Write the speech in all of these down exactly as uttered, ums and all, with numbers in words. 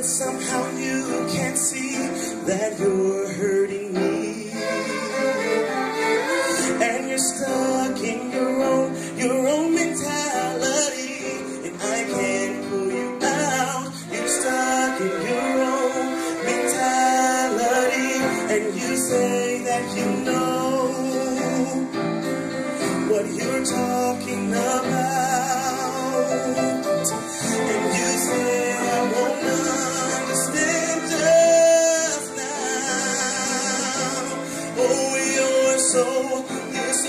somehow you can't see that you're hurting me, and you're stuck in your own, your own mentality, and I can't pull you out. You're stuck in your own mentality, and you say that you know what you're talking about, and you say I won't understand just now. Oh, you're so, you're so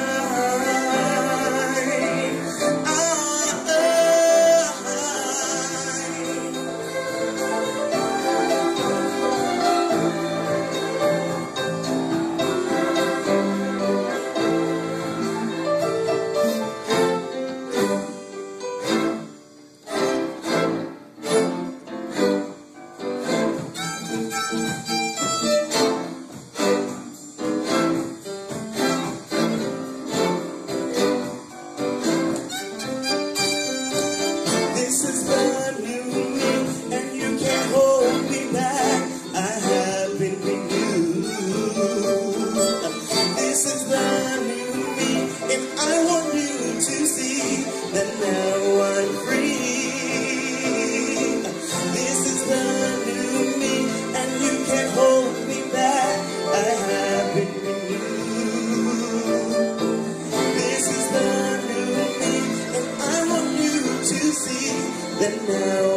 blind. Ah, ah, then now